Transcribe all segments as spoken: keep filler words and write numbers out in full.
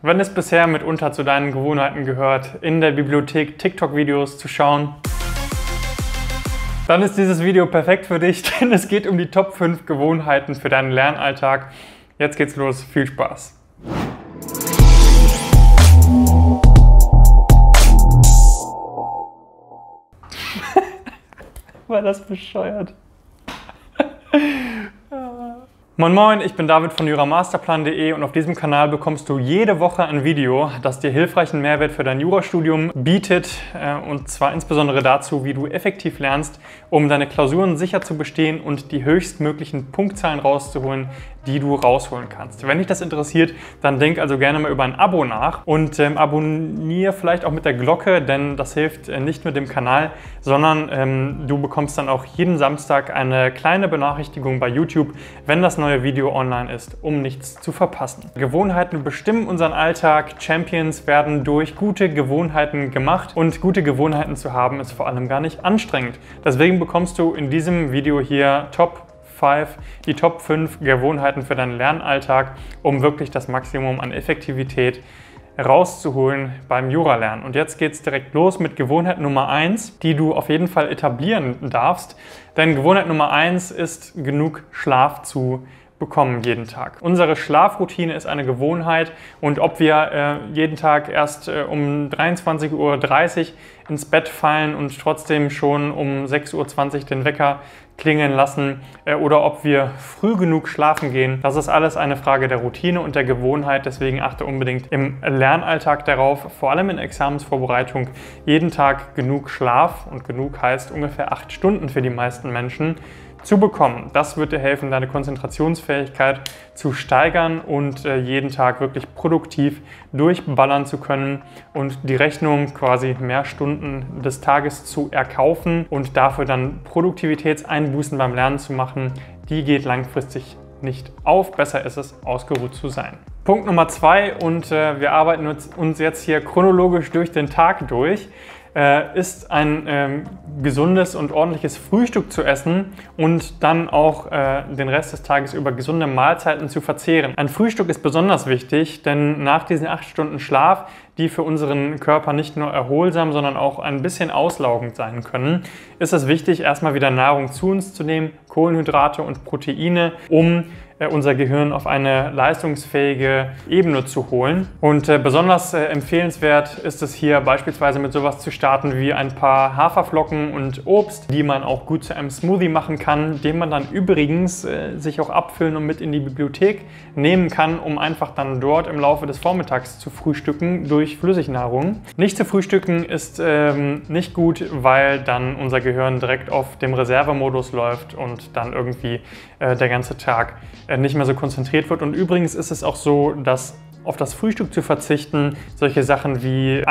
Wenn es bisher mitunter zu deinen Gewohnheiten gehört, in der Bibliothek TikTok-Videos zu schauen, dann ist dieses Video perfekt für dich, denn es geht um die Top fünf Gewohnheiten für deinen Lernalltag. Jetzt geht's los, viel Spaß! War das bescheuert? Moin Moin, ich bin David von juramasterplan punkt de und auf diesem Kanal bekommst du jede Woche ein Video, das dir hilfreichen Mehrwert für dein Jurastudium bietet, und zwar insbesondere dazu, wie du effektiv lernst, um deine Klausuren sicher zu bestehen und die höchstmöglichen Punktzahlen rauszuholen, die du rausholen kannst. Wenn dich das interessiert, dann denk also gerne mal über ein Abo nach und ähm, abonniere vielleicht auch mit der Glocke, denn das hilft äh, nicht nur dem Kanal, sondern ähm, du bekommst dann auch jeden Samstag eine kleine Benachrichtigung bei YouTube, wenn das neue Video online ist, um nichts zu verpassen. Gewohnheiten bestimmen unseren Alltag. Champions werden durch gute Gewohnheiten gemacht und gute Gewohnheiten zu haben ist vor allem gar nicht anstrengend. Deswegen bekommst du in diesem Video hier Top fünf, die Top fünf Gewohnheiten für deinen Lernalltag, um wirklich das Maximum an Effektivität rauszuholen beim Juralernen. Und jetzt geht es direkt los mit Gewohnheit Nummer eins, die du auf jeden Fall etablieren darfst. Denn Gewohnheit Nummer eins ist, genug Schlaf zu bekommen jeden Tag. Unsere Schlafroutine ist eine Gewohnheit und ob wir äh, jeden Tag erst äh, um dreiundzwanzig Uhr dreißig ins Bett fallen und trotzdem schon um sechs Uhr zwanzig den Wecker klingeln lassen äh, oder ob wir früh genug schlafen gehen, das ist alles eine Frage der Routine und der Gewohnheit. Deswegen achte unbedingt im Lernalltag darauf, vor allem in der Examensvorbereitung, jeden Tag genug Schlaf, und genug heißt ungefähr acht Stunden für die meisten Menschen, zu bekommen. Das wird dir helfen, deine Konzentrationsfähigkeit zu steigern und äh, jeden Tag wirklich produktiv durchballern zu können und die Rechnung, quasi mehr Stunden des Tages zu erkaufen und dafür dann Produktivitätseinbußen beim Lernen zu machen, die geht langfristig nicht auf. Besser ist es, ausgeruht zu sein. Punkt Nummer zwei, und äh, wir arbeiten uns jetzt hier chronologisch durch den Tag durch, äh, ist ein ähm, gesundes und ordentliches Frühstück zu essen und dann auch äh, den Rest des Tages über gesunde Mahlzeiten zu verzehren. Ein Frühstück ist besonders wichtig, denn nach diesen acht Stunden Schlaf, die für unseren Körper nicht nur erholsam, sondern auch ein bisschen auslaugend sein können, ist es wichtig, erstmal wieder Nahrung zu uns zu nehmen, Kohlenhydrate und Proteine, um äh, unser Gehirn auf eine leistungsfähige Ebene zu holen. Und äh, besonders äh, empfehlenswert ist es hier beispielsweise mit sowas zu starten wie ein paar Haferflocken und Obst, die man auch gut zu einem Smoothie machen kann, den man dann übrigens äh, sich auch abfüllen und mit in die Bibliothek nehmen kann, um einfach dann dort im Laufe des Vormittags zu frühstücken durch Flüssignahrung. Nicht zu frühstücken ist ähm, nicht gut, weil dann unser Gehirn direkt auf dem Reservemodus läuft und dann irgendwie äh, der ganze Tag äh, nicht mehr so konzentriert wird. Und übrigens ist es auch so, dass auf das Frühstück zu verzichten solche Sachen wie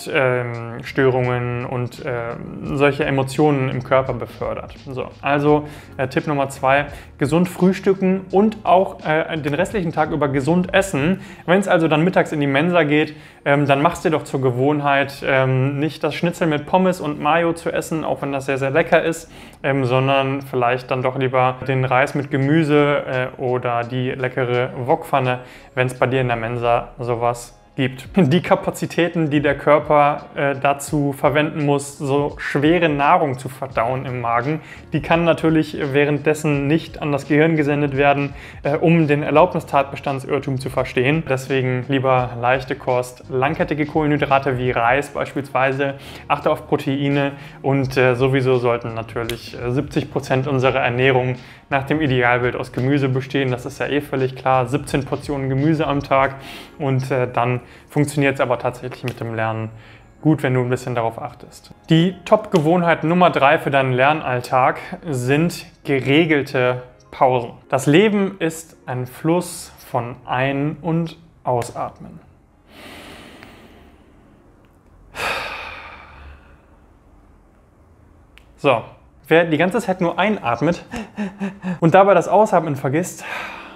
Angststörungen ähm, und äh, solche Emotionen im Körper befördert. So, also äh, Tipp Nummer zwei, gesund frühstücken und auch äh, den restlichen Tag über gesund essen. Wenn es also dann mittags in die Mensa geht, ähm, dann machst du dir doch zur Gewohnheit, ähm, nicht das Schnitzel mit Pommes und Mayo zu essen, auch wenn das sehr, sehr lecker ist, ähm, sondern vielleicht dann doch lieber den Reis mit Gemüse äh, oder die leckere Wokpfanne, wenn es bei dir in der Mensa sowas gibt. Die Kapazitäten, die der Körper äh, dazu verwenden muss, so schwere Nahrung zu verdauen im Magen, die kann natürlich währenddessen nicht an das Gehirn gesendet werden, äh, um den Erlaubnistatbestandsirrtum zu verstehen. Deswegen lieber leichte Kost, langkettige Kohlenhydrate wie Reis beispielsweise, achte auf Proteine und äh, sowieso sollten natürlich äh, siebzig Prozent unserer Ernährung nach dem Idealbild aus Gemüse bestehen. Das ist ja eh völlig klar, siebzehn Portionen Gemüse am Tag, und äh, dann funktioniert es aber tatsächlich mit dem Lernen gut, wenn du ein bisschen darauf achtest. Die Top-Gewohnheit Nummer drei für deinen Lernalltag sind geregelte Pausen. Das Leben ist ein Fluss von Ein- und Ausatmen. So, wer die ganze Zeit nur einatmet und dabei das Ausatmen vergisst,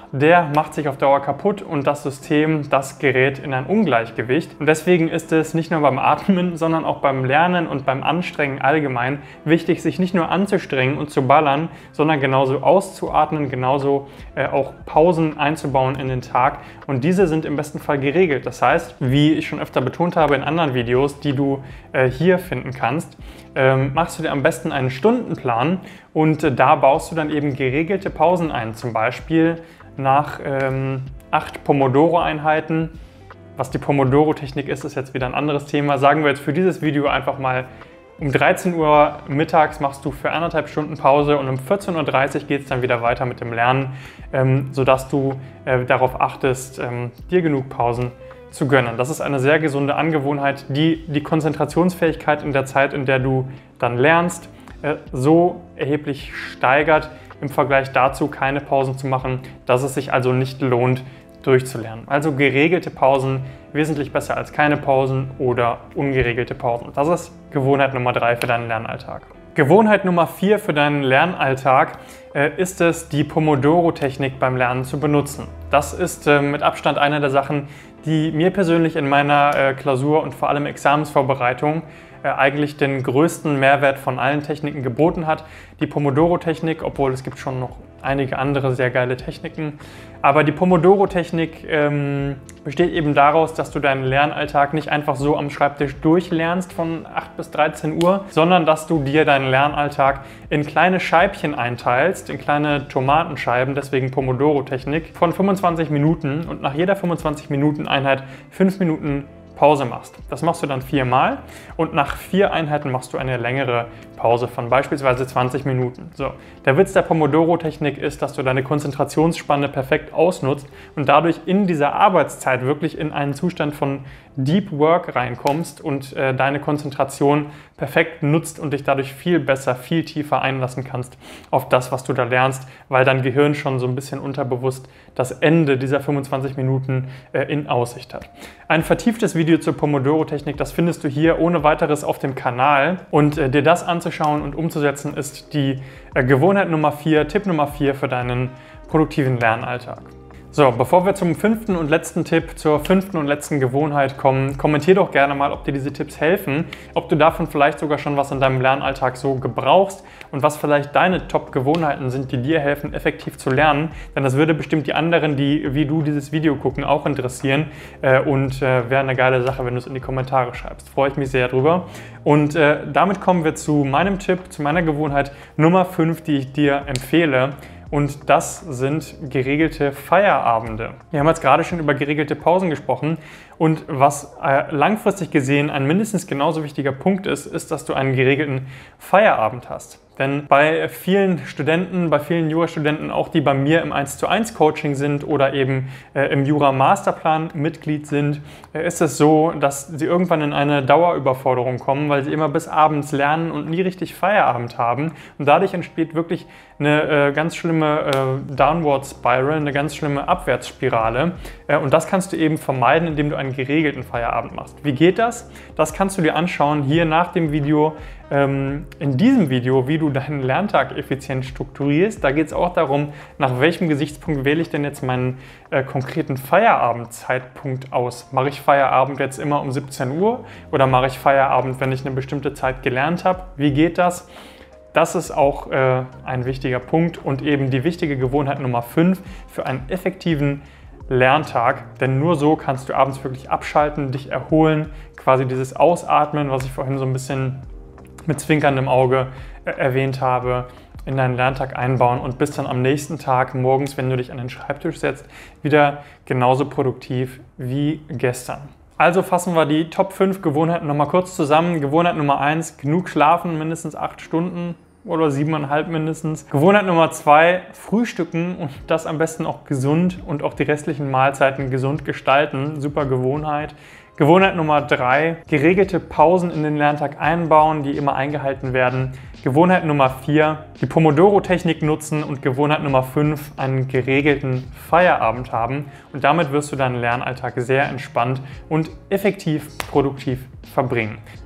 der macht sich auf Dauer kaputt und das System, das gerät in ein Ungleichgewicht. Und deswegen ist es nicht nur beim Atmen, sondern auch beim Lernen und beim Anstrengen allgemein wichtig, sich nicht nur anzustrengen und zu ballern, sondern genauso auszuatmen, genauso äh, auch Pausen einzubauen in den Tag. Und diese sind im besten Fall geregelt. Das heißt, wie ich schon öfter betont habe in anderen Videos, die du äh, hier finden kannst, ähm, machst du dir am besten einen Stundenplan und äh, da baust du dann eben geregelte Pausen ein. Zum Beispiel nach ähm, acht Pomodoro-Einheiten. Was die Pomodoro-Technik ist, ist jetzt wieder ein anderes Thema. Sagen wir jetzt für dieses Video einfach mal, um dreizehn Uhr mittags machst du für anderthalb Stunden Pause und um vierzehn Uhr dreißig geht es dann wieder weiter mit dem Lernen, ähm, sodass du äh, darauf achtest, ähm, dir genug Pausen zu gönnen. Das ist eine sehr gesunde Angewohnheit, die die Konzentrationsfähigkeit in der Zeit, in der du dann lernst, äh, so erheblich steigert im Vergleich dazu, keine Pausen zu machen, dass es sich also nicht lohnt, durchzulernen. Also geregelte Pausen wesentlich besser als keine Pausen oder ungeregelte Pausen. Das ist Gewohnheit Nummer drei für deinen Lernalltag. Gewohnheit Nummer vier für deinen Lernalltag äh, ist es, die Pomodoro-Technik beim Lernen zu benutzen. Das ist äh, mit Abstand eine der Sachen, die mir persönlich in meiner äh, Klausur und vor allem Examensvorbereitung äh, eigentlich den größten Mehrwert von allen Techniken geboten hat. Die Pomodoro-Technik, obwohl es gibt schon noch einige andere sehr geile Techniken. Aber die Pomodoro-Technik ähm, besteht eben daraus, dass du deinen Lernalltag nicht einfach so am Schreibtisch durchlernst von acht bis dreizehn Uhr, sondern dass du dir deinen Lernalltag in kleine Scheibchen einteilst, in kleine Tomatenscheiben, deswegen Pomodoro-Technik, von fünfundzwanzig Minuten und nach jeder fünfundzwanzig Minuten Einheit fünf Minuten Pause machst. Das machst du dann viermal und nach vier Einheiten machst du eine längere Pause von beispielsweise zwanzig Minuten. So. Der Witz der Pomodoro-Technik ist, dass du deine Konzentrationsspanne perfekt ausnutzt und dadurch in dieser Arbeitszeit wirklich in einen Zustand von Deep Work reinkommst und äh, deine Konzentration perfekt nutzt und dich dadurch viel besser, viel tiefer einlassen kannst auf das, was du da lernst, weil dein Gehirn schon so ein bisschen unterbewusst das Ende dieser fünfundzwanzig Minuten äh, in Aussicht hat. Ein vertieftes Video zur Pomodoro-Technik, das findest du hier ohne weiteres auf dem Kanal und äh, dir das anzuschauen und umzusetzen ist die äh, Gewohnheit Nummer vier, Tipp Nummer vier für deinen produktiven Lernalltag. So, bevor wir zum fünften und letzten Tipp, zur fünften und letzten Gewohnheit kommen, kommentier doch gerne mal, ob dir diese Tipps helfen, ob du davon vielleicht sogar schon was in deinem Lernalltag so gebrauchst und was vielleicht deine Top-Gewohnheiten sind, die dir helfen, effektiv zu lernen. Denn das würde bestimmt die anderen, die wie du dieses Video gucken, auch interessieren äh, und äh, wäre eine geile Sache, wenn du es in die Kommentare schreibst. Freue ich mich sehr drüber. Und äh, damit kommen wir zu meinem Tipp, zu meiner Gewohnheit Nummer fünf, die ich dir empfehle. Und das sind geregelte Feierabende. Wir haben jetzt gerade schon über geregelte Pausen gesprochen. Und was äh, langfristig gesehen ein mindestens genauso wichtiger Punkt ist, ist, dass du einen geregelten Feierabend hast. Denn bei vielen Studenten, bei vielen Jurastudenten, auch die bei mir im eins zu eins Coaching sind oder eben äh, im Jura-Masterplan Mitglied sind, äh, ist es so, dass sie irgendwann in eine Dauerüberforderung kommen, weil sie immer bis abends lernen und nie richtig Feierabend haben. Und dadurch entsteht wirklich eine äh, ganz schlimme äh, Downward Spiral, eine ganz schlimme Abwärtsspirale. Äh, und das kannst du eben vermeiden, indem du einen geregelten Feierabend machst. Wie geht das? Das kannst du dir anschauen hier nach dem Video. In diesem Video, wie du deinen Lerntag effizient strukturierst, da geht es auch darum, nach welchem Gesichtspunkt wähle ich denn jetzt meinen äh, konkreten Feierabendzeitpunkt aus. Mache ich Feierabend jetzt immer um siebzehn Uhr oder mache ich Feierabend, wenn ich eine bestimmte Zeit gelernt habe? Wie geht das? Das ist auch äh, ein wichtiger Punkt und eben die wichtige Gewohnheit Nummer fünf für einen effektiven Lerntag, denn nur so kannst du abends wirklich abschalten, dich erholen, quasi dieses Ausatmen, was ich vorhin so ein bisschen mit zwinkerndem Auge äh, erwähnt habe, in deinen Lerntag einbauen und bist dann am nächsten Tag morgens, wenn du dich an den Schreibtisch setzt, wieder genauso produktiv wie gestern. Also fassen wir die Top fünf Gewohnheiten nochmal kurz zusammen. Gewohnheit Nummer eins, genug schlafen, mindestens acht Stunden oder siebeneinhalb mindestens. Gewohnheit Nummer zwei, frühstücken und das am besten auch gesund und auch die restlichen Mahlzeiten gesund gestalten. Super Gewohnheit. Gewohnheit Nummer drei, geregelte Pausen in den Lerntag einbauen, die immer eingehalten werden. Gewohnheit Nummer vier, die Pomodoro-Technik nutzen und Gewohnheit Nummer fünf, einen geregelten Feierabend haben. Und damit wirst du deinen Lernalltag sehr entspannt und effektiv produktiv verbringen.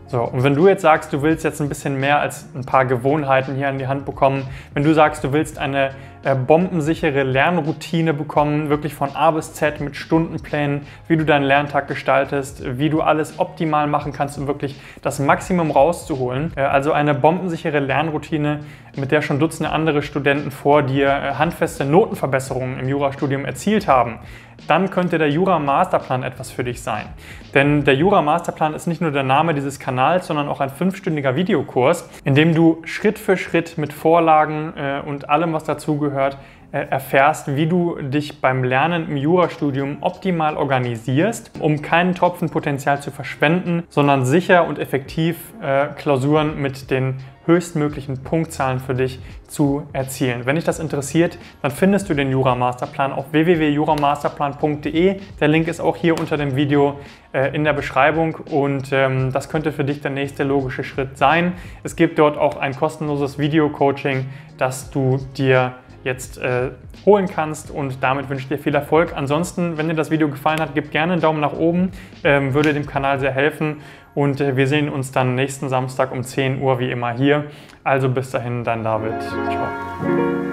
So, und wenn du jetzt sagst, du willst jetzt ein bisschen mehr als ein paar Gewohnheiten hier an die Hand bekommen, wenn du sagst, du willst eine äh, bombensichere Lernroutine bekommen, wirklich von A bis Z mit Stundenplänen, wie du deinen Lerntag gestaltest, wie du alles optimal machen kannst, um wirklich das Maximum rauszuholen, äh, also eine bombensichere Lernroutine, mit der schon Dutzende andere Studenten vor dir äh, handfeste Notenverbesserungen im Jurastudium erzielt haben, dann könnte der Jura Masterplan etwas für dich sein. Denn der Jura Masterplan ist nicht nur der Name dieses Kanals, sondern auch ein fünfstündiger Videokurs, in dem du Schritt für Schritt mit Vorlagen äh, und allem, was dazugehört, äh, erfährst, wie du dich beim Lernen im Jurastudium optimal organisierst, um keinen Tropfen Potenzial zu verschwenden, sondern sicher und effektiv äh, Klausuren mit den höchstmöglichen Punktzahlen für dich zu erzielen. Wenn dich das interessiert, dann findest du den Jura Masterplan auf w w w punkt jura masterplan punkt de. Der Link ist auch hier unter dem Video äh, in der Beschreibung und ähm, das könnte für dich der nächste logische Schritt sein. Es gibt dort auch ein kostenloses Video-Coaching, das du dir jetzt äh, holen kannst und damit wünsche ich dir viel Erfolg. Ansonsten, wenn dir das Video gefallen hat, gib gerne einen Daumen nach oben, ähm, würde dem Kanal sehr helfen und äh, wir sehen uns dann nächsten Samstag um zehn Uhr wie immer hier. Also bis dahin, dein David. Ciao.